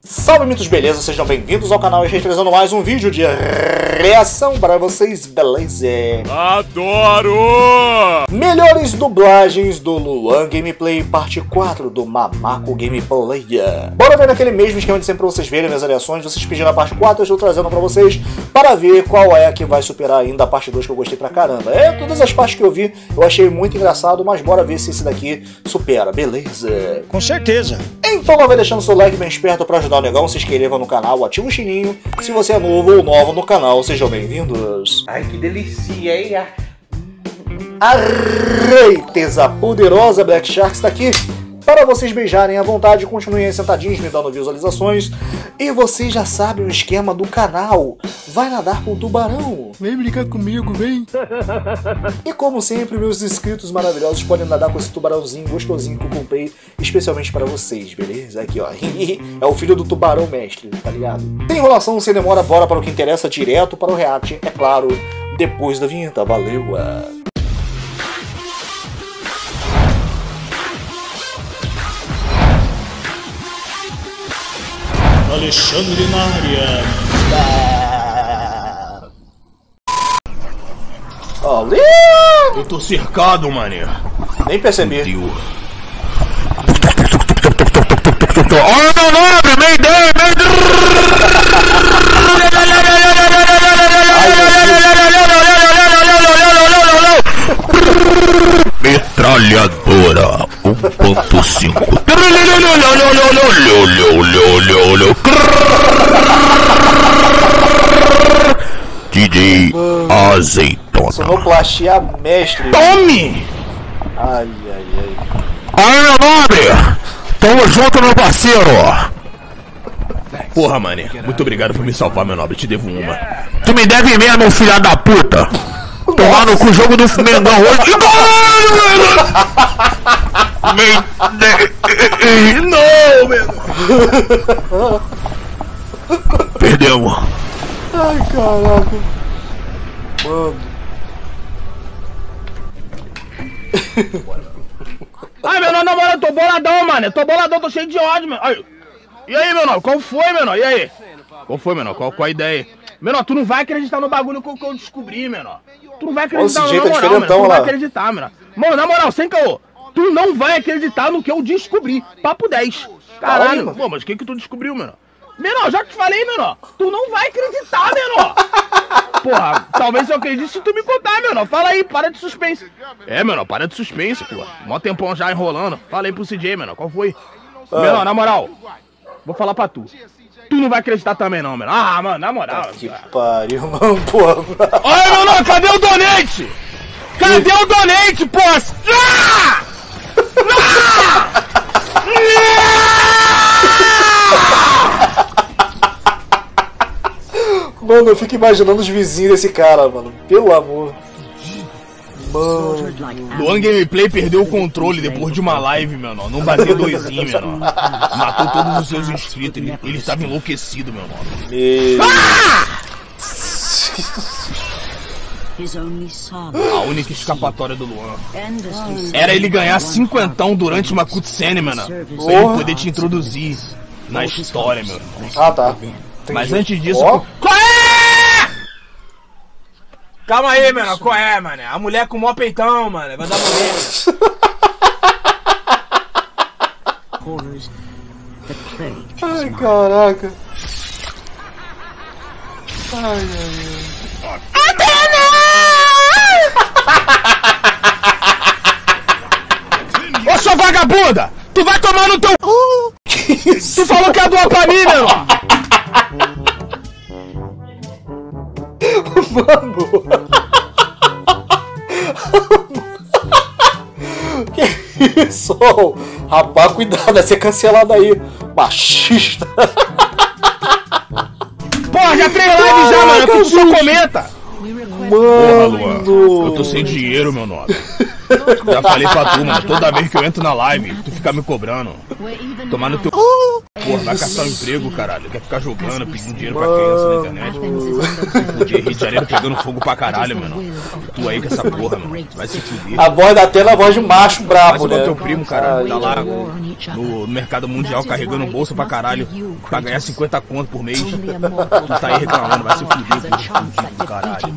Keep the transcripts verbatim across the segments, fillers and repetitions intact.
Salve mitos, beleza? Sejam bem-vindos ao canal. Estou trazendo mais um vídeo de reação para vocês, beleza? Adoro! Melhores dublagens do Luan Gameplay, parte quatro do Mamaco Gameplay. Bora ver naquele mesmo esquema de sempre pra vocês verem minhas reações. Vocês pediram a parte quatro, eu estou trazendo pra vocês para ver qual é a que vai superar ainda a parte dois, que eu gostei pra caramba. É, todas as partes que eu vi eu achei muito engraçado, mas bora ver se esse daqui supera, beleza? Com certeza. Então não vai deixando seu like bem esperto pra ajudar o negão, se inscreva no canal, ativa o sininho. Se você é novo ou nova no canal, sejam bem-vindos. Ai, que delícia, hein? A reiteza poderosa Black Shark está aqui para vocês beijarem à vontade. Continuem aí sentadinhos me dando visualizações. E vocês já sabem o esquema do canal. Vai nadar com o tubarão. Vem brincar comigo, vem. E como sempre, meus inscritos maravilhosos podem nadar com esse tubarãozinho gostosinho que eu comprei especialmente para vocês, beleza? Aqui, ó. É o filho do tubarão mestre, tá ligado? Sem enrolação, sem demora, bora para o que interessa, direto para o react, é claro, depois da vinheta. Valeu! Alexandre na área. Ali! Eu tô cercado, mané. Nem percebi. Olha meu nome, Mayday, metralhadora um ponto cinco. D J Azeitona. Sonoplastia mestre. Tome! Ai, ai, ai. Aí, meu nobre! Tamo junto, meu parceiro! Porra, mané, muito obrigado por me salvar, meu nobre, te devo uma. Tu me deve mesmo, filha da puta! Tomar no cu o jogo do Mengão hoje. Não, meu! Perdemos. Ai, caraca. Mano. Ai, meu nome, na moral, eu tô boladão, mano. Eu tô boladão, tô cheio de ódio, mano. Ai. E aí, meu nome, qual foi, meu nome? E aí? Qual foi, meu nome? Qual, qual a ideia? Meu nome, tu não vai acreditar no bagulho que eu, que eu descobri, meu nome. Tu não vai acreditar, Esse no jeito é moral, diferentão, tu não vai lá. acreditar, meu nome. Mano, na moral, sem caô. Tu não vai acreditar no que eu descobri. Papo dez. Caralho, Caralho. pô, mas o que que tu descobriu, meu nome? Menor, já te falei, menor. Tu não vai acreditar, menor. Porra, talvez eu acredite se tu me contar, menor. Fala aí, para de suspense. É, menor, para de suspense, pô. Mó tempão já enrolando. Fala aí pro C J, menor, qual foi? Ah. Menor, na moral, vou falar pra tu. Tu não vai acreditar também não, menor. Ah, mano, na moral. Que pariu, mano, porra. Olha, menor, cadê o donate? Cadê o donate, pô? Ah! Ah! Mano, eu fico imaginando os vizinhos desse cara, mano. Pelo amor. Mano. Luan Gameplay perdeu o controle depois de uma live, meu nome. Não bateu doisinho, meu nome. Matou todos os seus inscritos. Ele, ele estava enlouquecido, meu nome. E... A única escapatória do Luan era ele ganhar cinquentão durante uma cutscene, mano. Pra ele poder te introduzir na história, meu irmão. Ah, tá. Mas Entendi. antes disso... Ó. Qual é? Calma aí, mano. Qual é, mano? A mulher com o mó peitão, mano. Vai dar mulher. Ai, caraca. Ai, ai, Ô, sua vagabunda! Tu vai tomar no teu... Que isso? Tu falou que ia doar pra mim, meu irmão! Mano. Que isso? Rapaz, cuidado, vai ser cancelado aí. Machista. Porra, já três lives já, mano. Tu só comenta. Porra, Luan. Mano. Eu tô sem dinheiro, meu nome. Já falei pra tu, mano. Toda vez que eu entro na live, tu fica me cobrando. Tomar no teu... Porra, vai caçar um emprego, caralho. Quer ficar jogando, pedindo dinheiro pra criança na internet. O dia Rio de Janeiro pegando fogo pra caralho, mano. Tu aí com essa porra, mano. Vai se fuder. A voz da tela é a voz de macho brabo, né? Mas teu primo, cara, tá lá no mercado mundial carregando bolsa pra caralho pra ganhar cinquenta conto por mês. Tu tá aí reclamando, vai se fuder, fudido do caralho.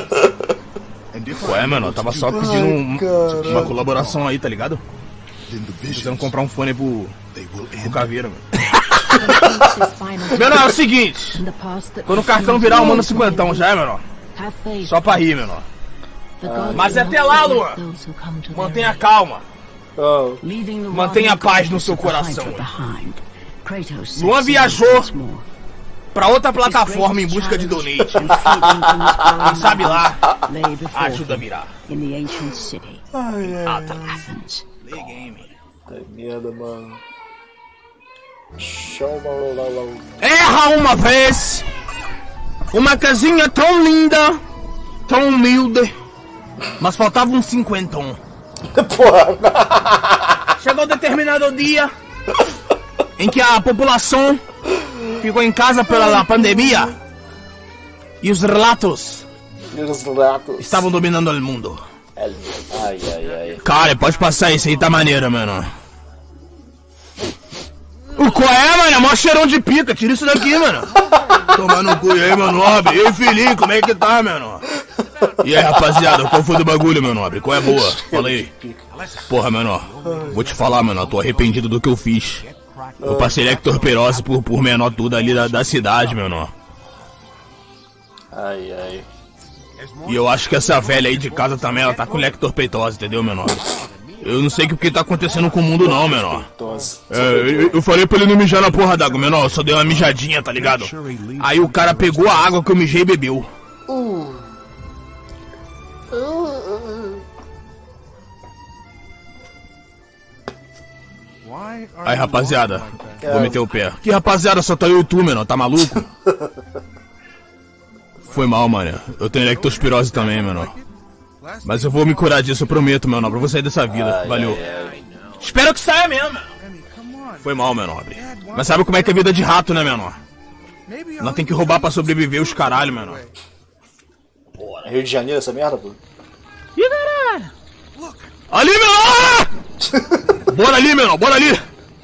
Ué, mano, eu tava só pedindo um, uma colaboração aí, tá ligado? Precisando comprar um fone pro, pro Caveira, mano. Menor, é o seguinte. Quando o cartão virar, eu mando cinquentão, já é, menor? Só pra rir, menor. Mas até lá, Luan, mantenha calma. Mantenha a paz no seu coração. Luan viajou pra outra plataforma em busca de donate. Quem sabe lá, ajuda a virar. Ai, ai, Play game. Tá merda, mano. Show, malololol. Erra uma vez. Uma casinha tão linda, tão humilde, mas faltava um cinquentão. Porra. Chegou determinado dia em que a população ficou em casa pela pandemia e os relatos E os ratos. estavam dominando o mundo. Ai, ai, ai. Cara, pode passar isso aí, tá maneiro, mano. O qual é, mano? É mó cheirão de pica, tira isso daqui, mano. Toma no cu, e aí, meu nobre? E aí, filhinho, como é que tá, mano? E aí, rapaziada, qual foi do bagulho, meu nobre? Qual é boa? Fala aí. Porra, menor, vou te falar, menor, tô arrependido do que eu fiz. Eu passei lectorperose por, por menor tudo ali da, da cidade, menor. Ai, ai. E eu acho que essa velha aí de casa também, ela tá com lectorpeitose, entendeu, menor? Eu não sei o que tá acontecendo com o mundo não, menor. É, eu, eu falei pra ele não mijar na porra d'água, menor, eu só dei uma mijadinha, tá ligado? Aí o cara pegou a água que eu mijei e bebeu. Uh. Uh, uh. Aí, rapaziada, vou meter o pé. Que rapaziada, só tá eu e tu, menor, tá maluco? Foi mal, mano. Eu tenho lectospirose também, menor. Mas eu vou me curar disso, eu prometo, meu nobre. Eu vou sair dessa vida. Ai, Valeu. ai, ai. Espero que saia mesmo. Foi mal, meu nobre. Mas sabe como é que é vida de rato, né, menor? Nós tem que roubar pra sobreviver os caralho, menor. Porra, Rio de Janeiro essa merda, pô? Ih, caralho! Ali, menor! Bora ali, menor, bora ali!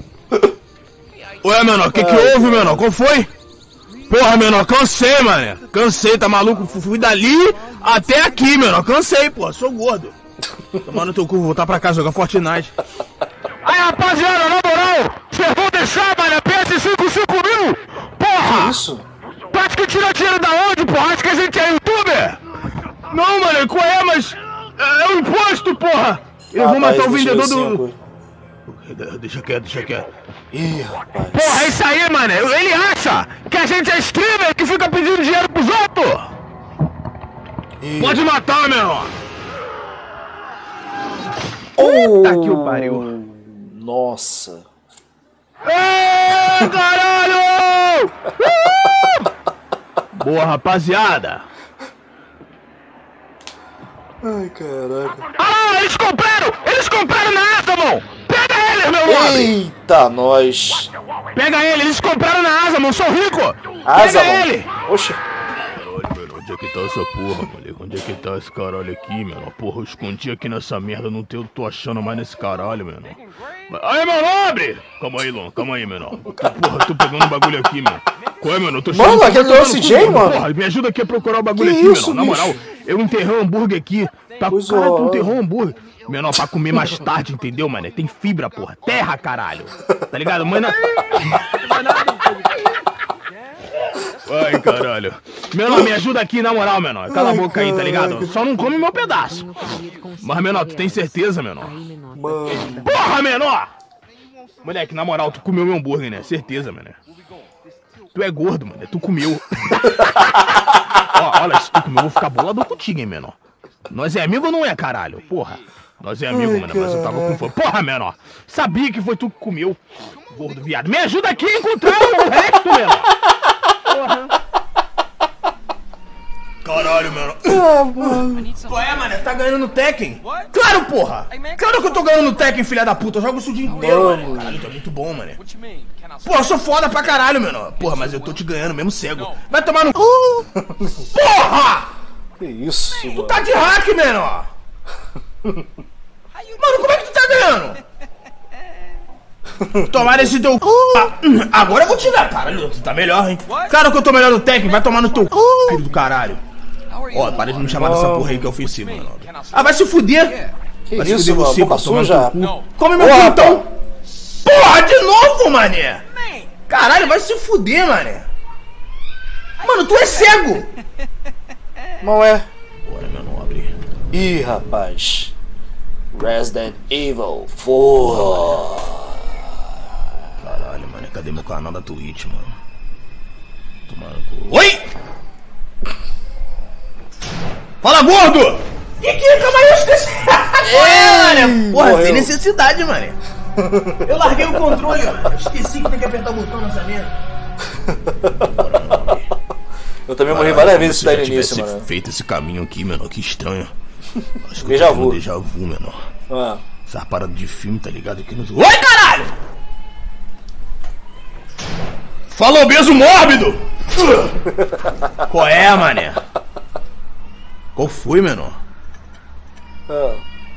Ué, menor, o que que houve, menor? Qual foi? Porra, menor, cansei, mano. Cansei, tá maluco? Fui dali até aqui, menor. Cansei, porra, sou gordo. Tomar no teu cu, vou voltar pra casa jogar Fortnite. Aí, rapaziada, na moral, vocês vão deixar, mano, P S cinco, cinco mil? Porra! Que isso? Tu acha que tira dinheiro da onde, porra? Acha que a gente é youtuber? Não, mano, qual é, mas... É, é o imposto, porra! Eu Ah, vou tá, matar o eles vendedor deixaram do... cinco. Deixa quieto, deixa quieto. Ih, rapaz. Porra, é isso aí, mano. Ele acha que a gente é streamer que fica pedindo dinheiro pros outros. Ih. Pode matar, menor. Puta que o pariu. Nossa. Ê, caralho! Uh! Boa, rapaziada. Ai, caraca. Ah, eles compraram! Eles compraram na Azamon! Pega eles, meu nome! Eita, nós. Pega ele, eles compraram na Azamon, sou rico! Asa, Pega ele! Oxe. Caralho, menor, onde é que tá essa porra, moleque? Onde é que tá esse caralho aqui, menor? Porra, eu escondi aqui nessa merda, não tenho, tô achando mais nesse caralho, menor. Aí, meu nobre! Calma aí, Luan, calma aí, menor. Porra, tô pegando um bagulho aqui, mano. Qual é, mano? Eu tô Mano, chegando- aquele é o C J, mano? Porra, me ajuda aqui a procurar o bagulho Que aqui, isso, menor. Na bicho? moral, eu enterrei um hambúrguer aqui. Tá, Pois cara, tu ó. enterrou um hambúrguer. Menor, pra comer mais tarde, entendeu, mano? Tem fibra, porra. Terra, caralho. Tá ligado? Mano. Ai, caralho. Menor, me ajuda aqui, na moral, menor. Cala a Ai, boca aí, tá ligado? caraca. Só não come meu pedaço. Mas, menor, tu tem certeza, menor? Mano. Porra, menor! Moleque, na moral, tu comeu meu hambúrguer, né? Certeza, mano. Tu é gordo, mano. Tu comeu. Ó, olha, se tu comeu, eu vou ficar bolado contigo, hein, menor. Nós é amigo ou não é, caralho? Porra. Nós é amigo, Ai, mano, mas eu tava com fome. Porra, menor. Sabia que foi tu que comeu. Gordo viado. Me ajuda aqui a encontrar o resto, menor. Porra. Caralho, menor. Ah, mano. Qual é, mano? Tá tá ganhando no Tekken? Claro, porra! Claro que eu tô ganhando no Tekken, filha da puta. Eu jogo isso o dia inteiro, mano. Caralho, tu é muito bom, mano. Porra, eu sou foda pra caralho, menor. Porra, mas eu tô te ganhando mesmo cego. Vai tomar no... Porra! Que isso, Tu mano. tá de hack, menor. Mano, como é que tu tá ganhando? Tomar esse teu c... Agora eu vou te dar, caralho. Tu tá melhor, hein? Claro que eu tô melhor no Tekken. Vai tomar no teu c... filho do caralho. Ó, oh, para de me chamar dessa porra aí que é ofensivo, mano. Ah, vai se fuder. Que vai isso, se fuder mano? você, Boca tomar suja. no teu cu. Come meu cu, então. Porra, de novo, mané. Caralho, vai se fuder, mané. Mano, tu é cego. Não é? Bora, meu nobre. Ih, rapaz. Resident Evil quatro. Caralho, mano, cadê meu canal da Twitch, mano? Tomando cu. Oi! Fala, gordo! E que camarões desse... É, mano. Porra, morreu. tem necessidade, mano. Eu larguei o controle, ó. Esqueci que tem que apertar o botão nessa merda. Eu também morri Caralho, várias como vezes se daí já no início, tivesse mano. feito esse caminho aqui, menor. Que estranho. Acho que Déjà eu tô tendo vu. um déjà vu, menor. Ah. Essa parada de filme, tá ligado? Aqui no... Oi, caralho! Falou, obeso mórbido! Qual é, mané? Qual foi, menor? Ah.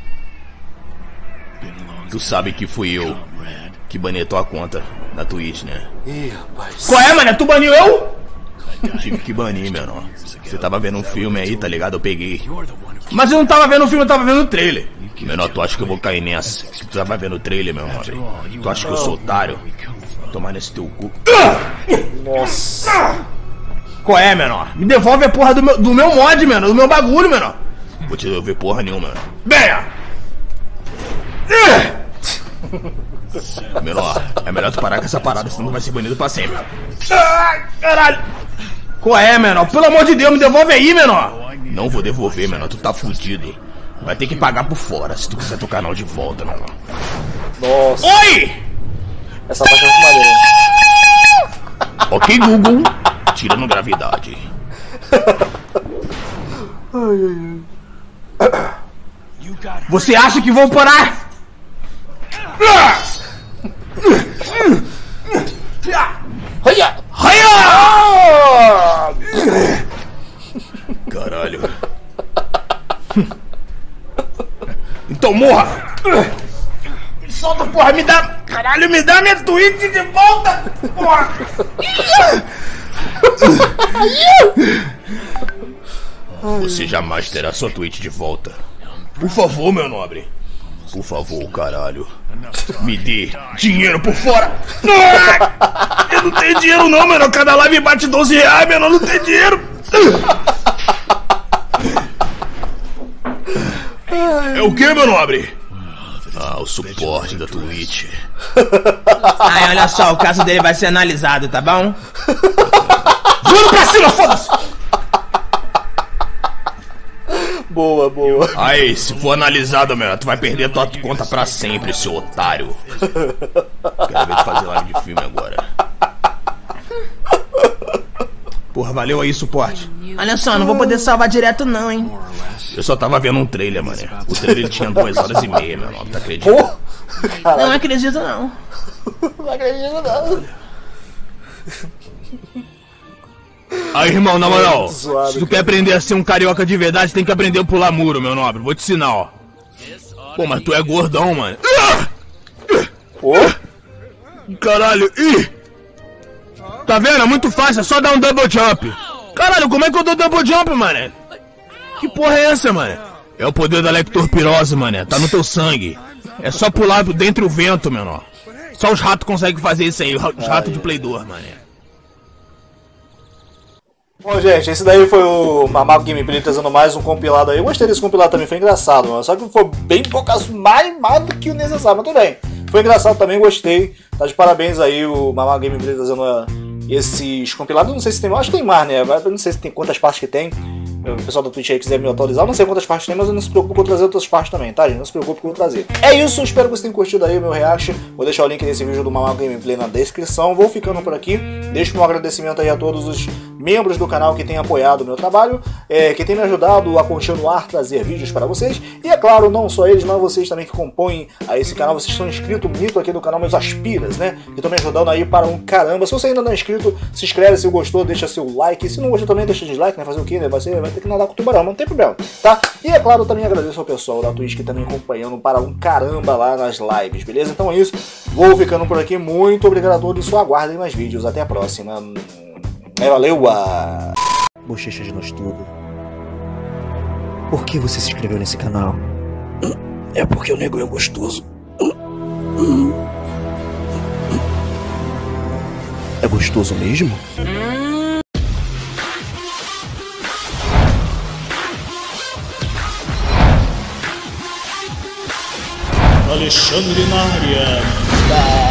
Tu sabe que fui eu que banei tua conta na Twitch, né? Ih, rapaz. Qual é, mané? Tu baniu eu? Tive que banir, menor. Você tava vendo um filme aí, tá ligado? Eu peguei. Mas eu não tava vendo o filme, eu tava vendo o trailer. Menor, tu acha que eu vou cair nessa? Tu tava vendo o trailer, meu irmão? Tu acha que eu sou otário? Tomar nesse teu cu. Nossa. Qual é, menor? Me devolve a porra do meu, do meu mod, menor. Do meu bagulho, menor. Vou te devolver porra nenhuma, menor. Venha! Menor, é melhor tu parar com essa parada, senão tu vai ser banido pra sempre. Ai, caralho! Qual é, menor? Pelo amor de Deus, me devolve aí, menor! Não vou devolver, menor, tu tá fudido. Vai ter que pagar por fora se tu quiser teu canal de volta, menor. Nossa. Oi! Essa parte é muito maneira. Ok, Google, tirando gravidade. Você acha que vou parar? Olha! Raia! Caralho. Então morra! Me solta, porra, me dá... Caralho, me dá minha Twitch de volta! Porra! Você jamais terá sua Twitch de volta. Por favor, meu nobre. Por favor, caralho. Me dê dinheiro por fora. Ah! Eu não tenho dinheiro não, menor. Cada live bate doze reais, menor. Não tem dinheiro. É o que, meu nobre? Ah, o suporte da Twitch. Ai, olha só, o caso dele vai ser analisado, tá bom? Juro pra cima, foda-se! Boa, boa. Aí, se for analisado, meu, tu vai perder tua conta pra sempre, seu otário. Quero ver tu fazer live de filme agora. Porra, valeu aí, suporte. Olha só, não vou poder salvar direto não, hein. Eu só tava vendo um trailer, mano. O trailer tinha duas horas e meia, meu nome, tu acredita? Oh. Não acredito não. Não acredito não. Aí, irmão, na moral, Zoado, se tu quer aprender a ser um carioca de verdade, tem que aprender a pular muro, meu nobre. Vou te ensinar, ó. Pô, mas tu é gordão, mano. Oh. Caralho, ih! Tá vendo? É muito fácil, é só dar um double jump. Caralho, como é que eu dou double jump, mano? Que porra é essa, mano? É o poder da leptospirose, mano. Tá no teu sangue. É só pular dentro do vento, menor. Só os ratos conseguem fazer isso aí, os ratos de Play dois, mano. Bom, gente, esse daí foi o Mamaco Gameplay trazendo mais um compilado aí. Eu gostei desse compilado também, foi engraçado, mano. Só que foi bem poucas, mais, mais do que o necessário, mas tudo bem. Foi engraçado também, gostei. Tá de parabéns aí o Mamaco Gameplay trazendo uh, esses compilados. Não sei se tem, acho que tem mais, né? Eu não sei se tem quantas partes que tem. O pessoal do Twitch aí quiser me atualizar, eu não sei quantas partes tem, mas eu não se preocupe com trazer outras partes também, tá, gente? Não se preocupe com eu trazer. É isso, espero que vocês tenham curtido aí o meu react. Vou deixar o link desse vídeo do Mamaco Gameplay na descrição. Vou ficando por aqui. Deixo um agradecimento aí a todos os membros do canal que têm apoiado o meu trabalho, é, que têm me ajudado a continuar a trazer vídeos para vocês. E é claro, não só eles, mas vocês também que compõem a esse canal, vocês estão inscritos, mito aqui do canal, meus aspiras, né? Que estão me ajudando aí para um caramba. Se você ainda não é inscrito, se inscreve, se gostou, deixa seu like. Se não gostou também, deixa dislike, né? Fazer o quê, né? Vai, ser, vai ter que nadar com o tubarão, não tem problema, tá? E é claro, também agradeço ao pessoal da Twitch que tá me acompanhando para um caramba lá nas lives, beleza? Então é isso, vou ficando por aqui, muito obrigado a todos, só aguardem mais vídeos, até a próxima. É, valeu! A... Bochecha de nós tudo. Por que você se inscreveu nesse canal? É porque o nego é gostoso. É gostoso mesmo? Alexandre na área.